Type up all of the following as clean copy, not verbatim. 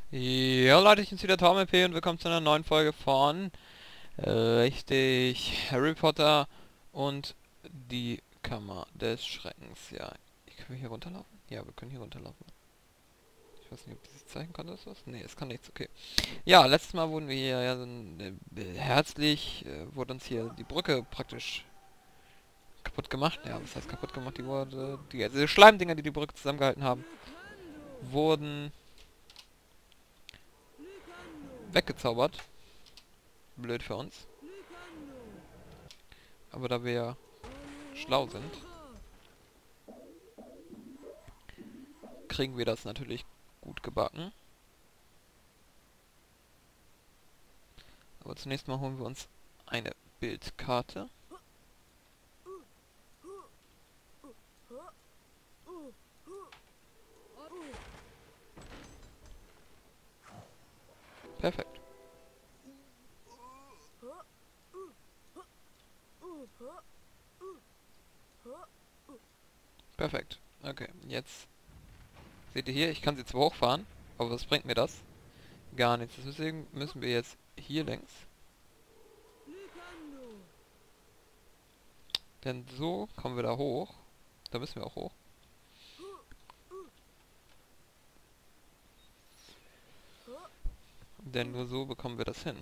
Ja Leute, ich bin's wieder TorMP und willkommen zu einer neuen Folge von richtig Harry Potter und die Kammer des Schreckens. Ja, können wir hier runterlaufen? Ja, wir können hier runterlaufen. Ich weiß nicht, ob dieses Zeichen kann das was? Nee, es kann nichts, okay. Ja, letztes Mal wurden wir hier ja so herzlich, wurde uns hier die Brücke praktisch kaputt gemacht. Ja, was heißt kaputt gemacht? Die wurde, diese Schleimdinger, die die Brücke zusammengehalten haben, wurden weggezaubert. Blöd für uns. Aber da wir ja schlau sind, kriegen wir das natürlich gut gebacken. Aber zunächst mal holen wir uns eine Bildkarte. Perfekt. Perfekt. Okay, jetzt seht ihr hier, ich kann sie zwar hochfahren, aber was bringt mir das? Gar nichts. Deswegen müssen wir jetzt hier längs. Denn so kommen wir da hoch. Da müssen wir auch hoch. Denn nur so bekommen wir das hin.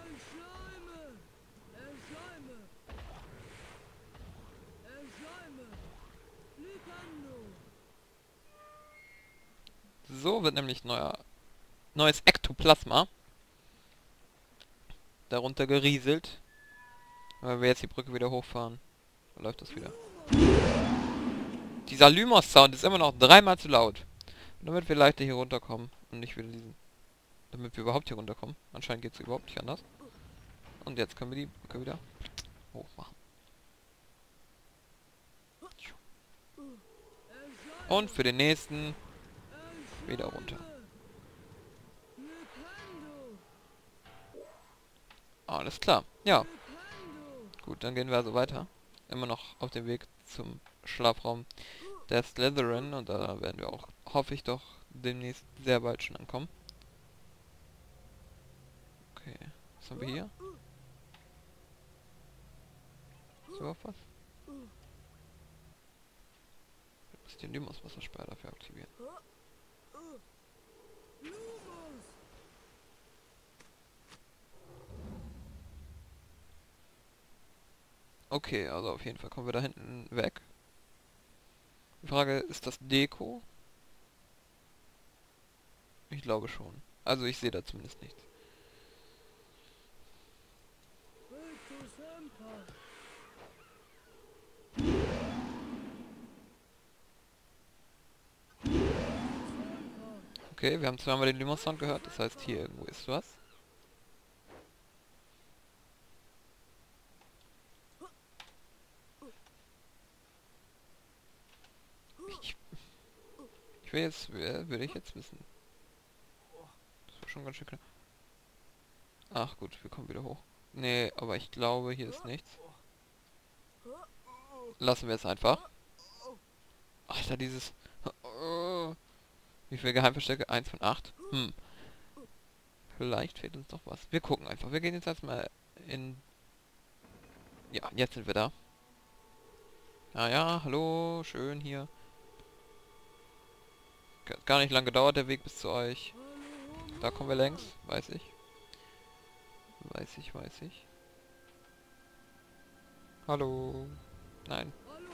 So wird nämlich neues Ektoplasma darunter gerieselt. Wenn wir jetzt die Brücke wieder hochfahren, dann läuft das wieder. Dieser Lymos-Sound ist immer noch dreimal zu laut. Damit wir leichter hier runterkommen und nicht wieder diesen... Damit wir überhaupt hier runterkommen. Anscheinend geht es überhaupt nicht anders. Und jetzt können wir die Brücke wieder hochmachen. Und für den nächsten wieder runter. Alles klar. Ja. Gut, dann gehen wir also weiter. Immer noch auf dem Weg zum Schlafraum der Slytherin. Und da werden wir auch, hoffe ich doch, demnächst sehr bald schon ankommen. Okay. Was haben wir hier? Ist überhaupt was? Ich muss den Lymos-Wasserspeier dafür aktivieren. Okay, also auf jeden Fall kommen wir da hinten weg. Die Frage, ist das Deko? Ich glaube schon. Also ich sehe da zumindest nichts. Okay, wir haben zweimal den Limo-Sound gehört, das heißt hier irgendwo ist was. Ich, ich will jetzt, würde ich jetzt wissen. Das war schon ganz schön klar. Ach gut, wir kommen wieder hoch. Nee, aber ich glaube, hier ist nichts. Lassen wir es einfach. Alter, dieses... Wie viele Geheimverstecke? 1 von 8. Vielleicht fehlt uns noch was. Wir gucken einfach. Wir gehen jetzt erstmal in... Ja, jetzt sind wir da. Ah ja, hallo, schön hier. Gar nicht lang gedauert der Weg bis zu euch. Da kommen wir längs, weiß ich. Weiß ich. Hallo. Nein.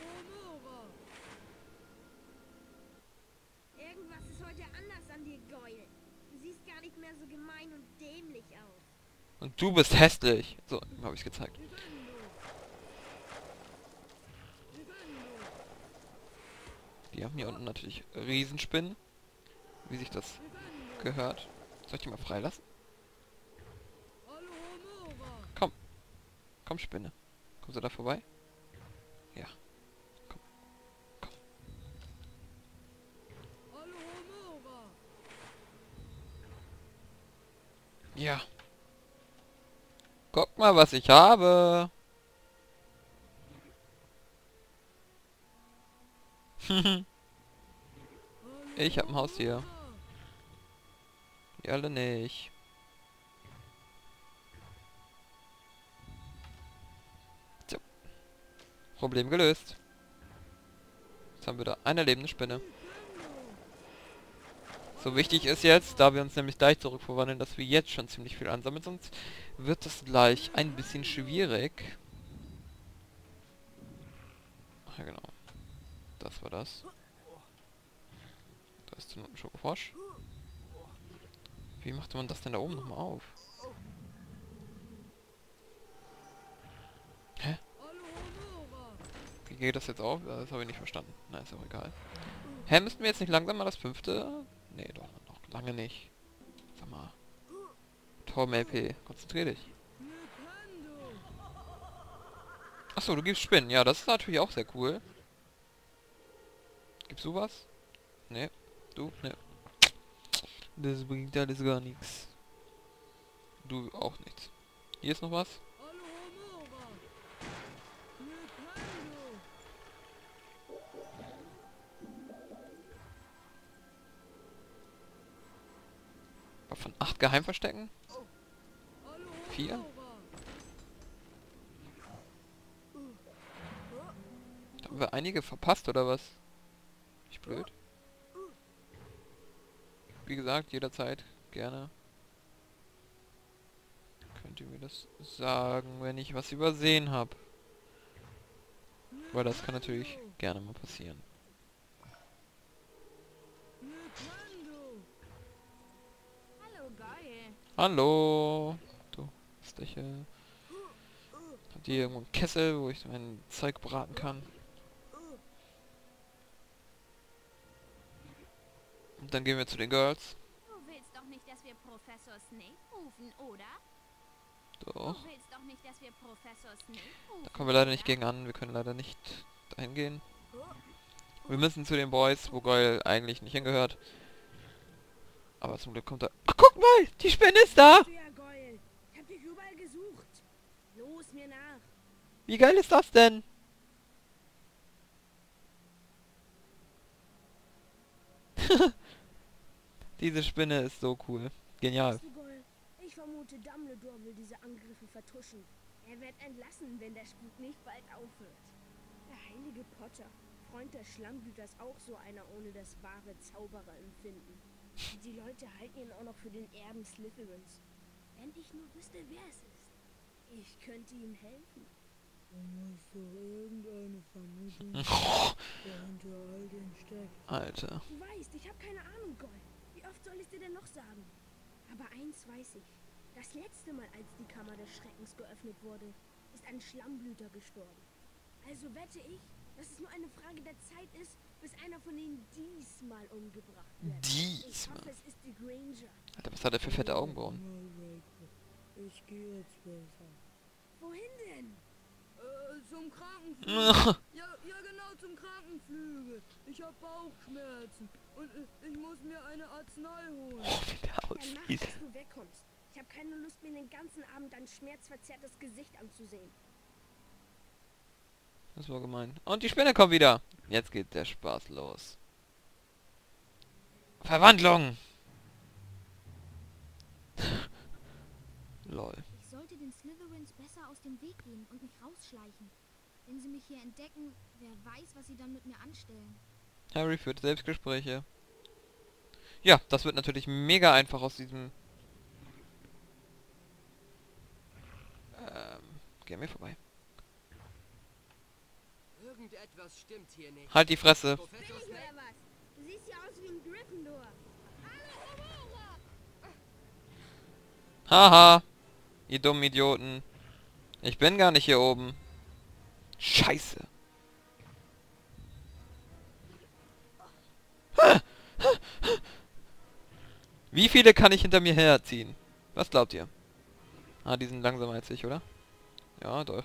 Irgendwas ist heute anders an dir, Goyle. Du siehst gar nicht mehr so gemein und dämlich aus. Und du bist hässlich. So, habe ich gezeigt. Die haben hier unten natürlich Riesenspinnen. Wie sich das gehört. Soll ich die mal freilassen? Komm. Komm, Spinne. Kommst du da vorbei? Ja. Komm. Komm. Ja. Guck mal, was ich habe. Ich habe ein Haustier. Die alle nicht. So. Problem gelöst. Jetzt haben wir da eine lebende Spinne. So wichtig ist jetzt, da wir uns nämlich gleich zurückverwandeln, dass wir jetzt schon ziemlich viel ansammeln, sonst wird es gleich ein bisschen schwierig. Ach ja, genau. Das war das. Da ist ein Schokofrosch. Wie machte man das denn da oben nochmal auf? Hä? Wie geht das jetzt auf? Das habe ich nicht verstanden. Na, ist auch egal. Hä, müssten wir jetzt nicht langsam mal das 5.? Nee, doch, noch lange nicht. Sag mal. Tom LP, konzentrier dich. Achso, du gibst Spinnen. Ja, das ist natürlich auch sehr cool. Gibst du was? Nee. Du? Nee. Das bringt alles gar nichts. Du auch nichts. Hier ist noch was. Von 8 Geheimverstecken? 4? Haben wir einige verpasst, oder was? Ich blöd. Wie gesagt, jederzeit gerne. Könnt ihr mir das sagen, wenn ich was übersehen habe? Weil das kann natürlich gerne mal passieren. Hallo! Du, Steche. Habt ihr irgendwo einen Kessel, wo ich mein Zeug braten kann? Und dann gehen wir zu den Girls. Du willst doch nicht, dass wir Professor Snape rufen, oder? Doch. Du willst doch nicht, dass wir Professor Snape rufen, Da kommen wir leider nicht oder? gegen an. Wir können leider nicht dahin gehen. Wir müssen zu den Boys, wo Goyle eigentlich nicht hingehört. Aber zum Glück kommt er... Ach, guck mal! Die Spinne ist da! Ja, Goyle. Ich hab dich überall gesucht. Los, mir nach. Wie geil ist das denn? Diese Spinne ist so cool. Genial. Weißt du, Goyle, ich vermute, Dumbledore will diese Angriffe vertuschen. Er wird entlassen, wenn der Spuk nicht bald aufhört. Der heilige Potter, Freund des Schlammblüters, auch so einer ohne das wahre Zaubererempfinden. Die Leute halten ihn auch noch für den Erben Slytherins. Wenn ich nur wüsste, wer es ist. Ich könnte ihm helfen. Da muss doch irgendeine Vermutung der hinter all dem steckt. Alter. Du weißt, ich habe keine Ahnung, Goyle. Wie oft soll ich dir denn noch sagen? Aber eins weiß ich. Das letzte Mal, als die Kammer des Schreckens geöffnet wurde, ist ein Schlammblüter gestorben. Also wette ich, dass es nur eine Frage der Zeit ist, bis einer von ihnen diesmal umgebracht wird. Ich Diesmal. hoffe, es ist die Granger. Alter, was hat er für fette Augenbrauen? Mal, Draco. Ich gehe jetzt besser. Wohin denn? Zum Krankenflügel. ja, genau, zum Krankenflügel. Ich habe Bauchschmerzen und ich muss mir eine Arznei holen. Wie der Dann mach, aussieht. dass du wegkommst. Ich habe keine Lust, mir den ganzen Abend ein schmerzverzerrtes Gesicht anzusehen. Das war gemein. Und die Spinne kommt wieder. Jetzt geht der Spaß los. Verwandlung! Lol. Ich sollte den Slytherins besser aus dem Weg gehen und mich rausschleichen. Wenn sie mich hier entdecken, wer weiß, was sie dann mit mir anstellen. Harry führt Selbstgespräche. Ja, das wird natürlich mega einfach aus diesem... Geh an mir vorbei. Irgendetwas stimmt hier nicht. Halt die Fresse. Professor Bin ich Snape, oder was? Du siehst ja aus wie ein Gryffindor. Haha. Ihr dummen Idioten. Ich bin gar nicht hier oben. Scheiße. Wie viele kann ich hinter mir herziehen? Was glaubt ihr? Ah, die sind langsamer als ich, oder? Ja, doch.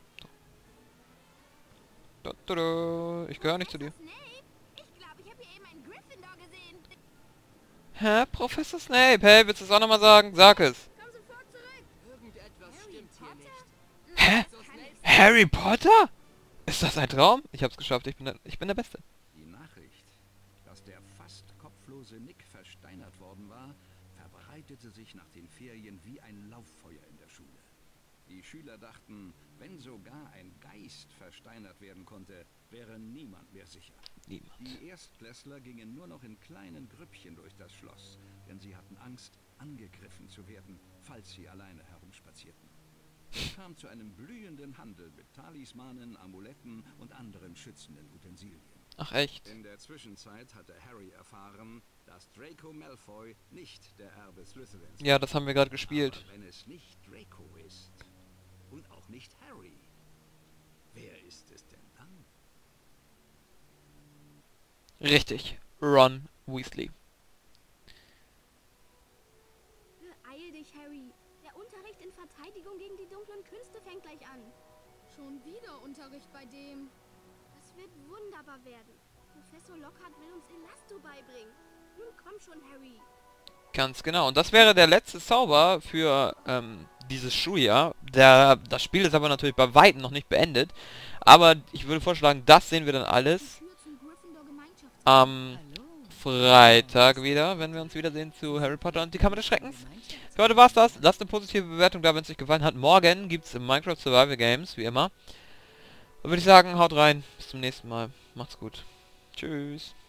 Ich gehöre nicht zu dir. Snape? Ich glaube, ich habe hier eben einen Gryffindor gesehen. Hä? Professor Snape? Hey, willst du es auch nochmal sagen? Sag es. Komm sofort zurück. irgendetwas stimmt hier nicht. Hä? Professor Snape, Harry Potter? Ist das ein Traum? Ich hab's geschafft. Ich bin der Beste. Die Nachricht, dass der fast kopflose Nick versteinert worden war, verbreitete verbreitete sich nach den Ferien wie ein Lauffeuer in der Schule. Die Schüler dachten, wenn sogar ein Geist versteinert werden konnte, wäre niemand mehr sicher. Niemand. Die Erstklässler gingen nur noch in kleinen Grüppchen durch das Schloss, denn sie hatten Angst, angegriffen zu werden, falls sie alleine herumspazierten. Es kam zu einem blühenden Handel mit Talismanen, Amuletten und anderen schützenden Utensilien. Ach echt? In der Zwischenzeit hatte Harry erfahren, dass Draco Malfoy nicht der Erbe Slytherins Ja, das haben wir gerade gespielt. Aber wenn es nicht Draco ist und auch nicht Harry, wer ist es denn dann? Richtig. Ron Weasley. Beeil dich, Harry. Der Unterricht in Verteidigung gegen die dunklen Künste fängt gleich an. Schon wieder Unterricht bei dem. Das wird wunderbar werden. Professor Lockhart will uns Elasto beibringen. Nun komm schon, Harry. Ganz genau. Und das wäre der letzte Zauber für dieses Schuljahr. Das Spiel ist aber natürlich bei Weitem noch nicht beendet. Aber ich würde vorschlagen, das sehen wir dann alles Tür zum Gryffindor Gemeinschaftsraum. am Freitag wieder, wenn wir uns wiedersehen zu Harry Potter und die Kammer des Schreckens. Für heute war's das. Lasst eine positive Bewertung da, wenn es euch gefallen hat. Morgen gibt's Minecraft Survival Games, wie immer. Dann würde ich sagen, haut rein. Bis zum nächsten Mal. Macht's gut. Tschüss.